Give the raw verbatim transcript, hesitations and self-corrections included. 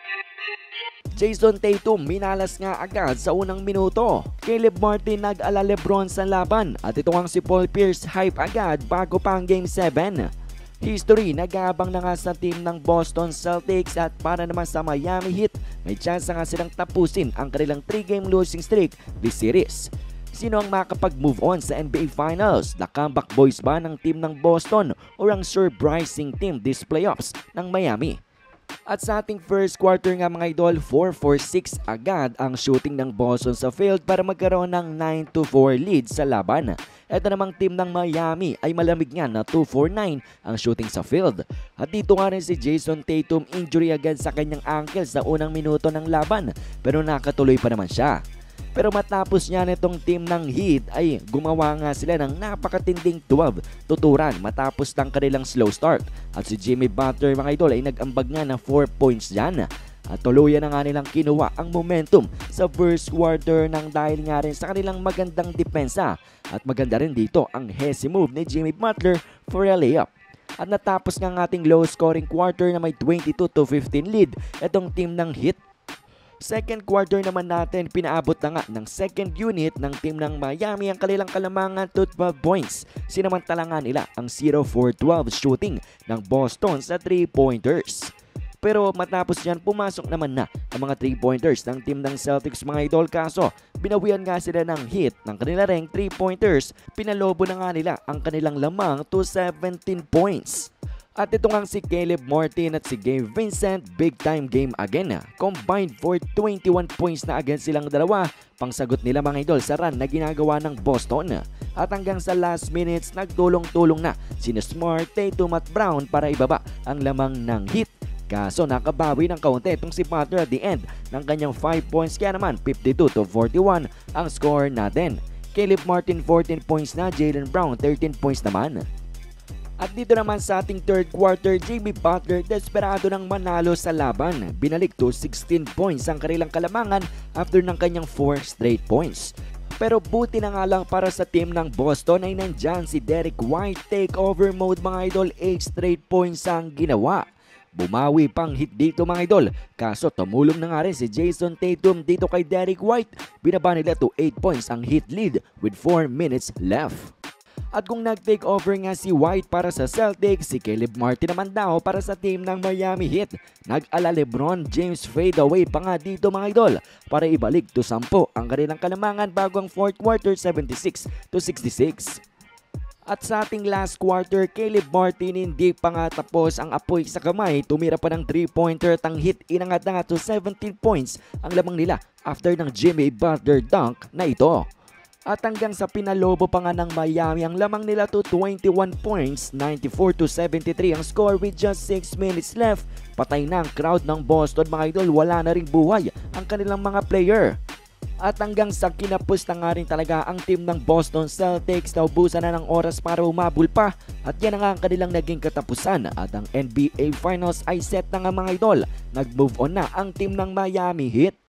Jason Tatum minalas nga agad sa unang minuto. Caleb Martin nag-ala Lebron sa laban at ito ang si Paul Pierce hype agad bago pa ang Game seven. History, nag-aabang na nga sa team ng Boston Celtics at para naman sa Miami Heat, may chance nga silang tapusin ang kanilang three game losing streak this series. Sino ang makapag-move on sa N B A Finals? The comeback boys ba ng team ng Boston o ang surprising team this playoffs ng Miami? At sa ating first quarter nga mga idol, four for six agad ang shooting ng Boston sa field para magkaroon ng nine to four lead sa laban. Ito namang team ng Miami ay malamig nga na two for nine ang shooting sa field. At dito nga rin si Jason Tatum injury agad sa kanyang ankle sa unang minuto ng laban pero nakatuloy pa naman siya. Pero matapos niya nitong team ng Heat ay gumawa nga sila ng napakatinding twelve tuturan matapos ng kanilang slow start. At si Jimmy Butler mga idol ay nag-ambag nga ng four points dyan. At tuluyan na nga nilang kinuha ang momentum sa first quarter ng dahil nga rin sa kanilang magandang depensa. At maganda rin dito ang hesi move ni Jimmy Butler for a layup. At natapos nga ang ating low scoring quarter na may twenty-two to fifteen lead itong team ng Heat. Second quarter naman natin, pinaabot na nga ng second unit ng team ng Miami ang kanilang kalamangan to twelve points. Sinamantala nga nila ang zero for twelve shooting ng Boston sa three pointers. Pero matapos yan, pumasok naman na ang mga three pointers ng team ng Celtics mga idol, kaso binawian nga sila ng Heat ng kanila ring three pointers. Pinalobo na nga nila ang kanilang lamang to seventeen points. At ito nga si Caleb Martin at si Gabe Vincent, big time game again. Combined for twenty-one points na agad silang dalawa, pangsagot nila mga idol sa run na ginagawa ng Boston. At hanggang sa last minutes, nagtulong-tulong na sina Smart, Tatum at Brown para ibaba ang lamang ng Heat. Kaso nakabawi ng kaunti itong si Butler at the end ng kanyang five points, kaya naman fifty-two to forty-one ang score natin. Caleb Martin fourteen points na, Jaylen Brown thirteen points naman. At dito naman sa ating third quarter, Jimmy Butler desperado ng manalo sa laban. Binalik to sixteen points ang kanilang kalamangan after ng kanyang four straight points. Pero buti na nga lang para sa team ng Boston ay nandyan si Derrick White, takeover mode mga idol, eight straight points ang ginawa. Bumawi pang hit dito mga idol, kaso tumulong na nga rin si Jason Tatum dito kay Derrick White. Binaba nila to eight points ang hit lead with four minutes left. At kung nag-take over nga si White para sa Celtics, si Caleb Martin naman daw para sa team ng Miami Heat. Nag-ala Lebron James fadeaway pa nga dito mga idol para ibalik to ten ang kanilang kalamangan bago ang fourth quarter, seventy-six to sixty-six. At sa ating last quarter, Caleb Martin hindi pa nga tapos ang apoy sa kamay. Tumira pa ng three pointer at ang Heat inangat na nga to seventeen points ang lamang nila after ng Jimmy Butler dunk na ito. At hanggang sa pinalobo pa nga ng Miami ang lamang nila to twenty-one points, ninety-four to seventy-three ang score with just six minutes left. Patay na ang crowd ng Boston mga idol, wala na ring buhay ang kanilang mga player. At hanggang sa kinapos na nga rin talaga ang team ng Boston Celtics, naubusan na ng oras para umabol pa. At yan na nga ang kanilang naging katapusan at ang N B A Finals ay set na nga mga idol. Nag-move on na ang team ng Miami Heat.